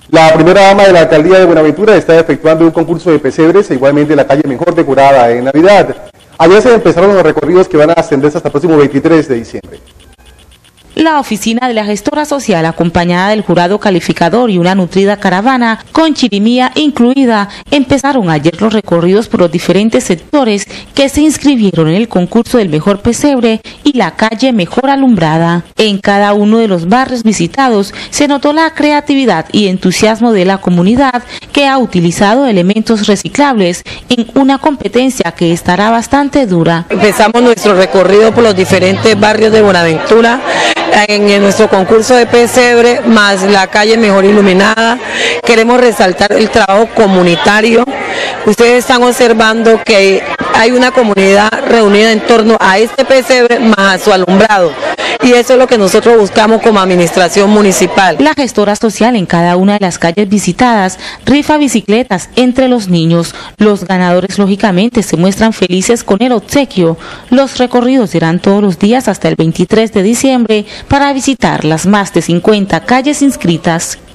La primera dama de la alcaldía de Buenaventura está efectuando un concurso de pesebres e igualmente la calle mejor decorada en Navidad. Ayer se empezaron los recorridos que van a ascenderse hasta el próximo 23 de diciembre. La oficina de la gestora social, acompañada del jurado calificador y una nutrida caravana, con chirimía incluida, empezaron ayer los recorridos por los diferentes sectores que se inscribieron en el concurso del mejor pesebre y la calle mejor alumbrada. En cada uno de los barrios visitados se notó la creatividad y entusiasmo de la comunidad, que ha utilizado elementos reciclables en una competencia que estará bastante dura. Empezamos nuestro recorrido por los diferentes barrios de Buenaventura, en nuestro concurso de pesebre, más la calle mejor iluminada. Queremos resaltar el trabajo comunitario. Ustedes están observando que hay una comunidad reunida en torno a este pesebre más a su alumbrado. Y eso es lo que nosotros buscamos como administración municipal. La gestora social en cada una de las calles visitadas rifa bicicletas entre los niños. Los ganadores lógicamente se muestran felices con el obsequio. Los recorridos serán todos los días hasta el 23 de diciembre para visitar las más de 50 calles inscritas.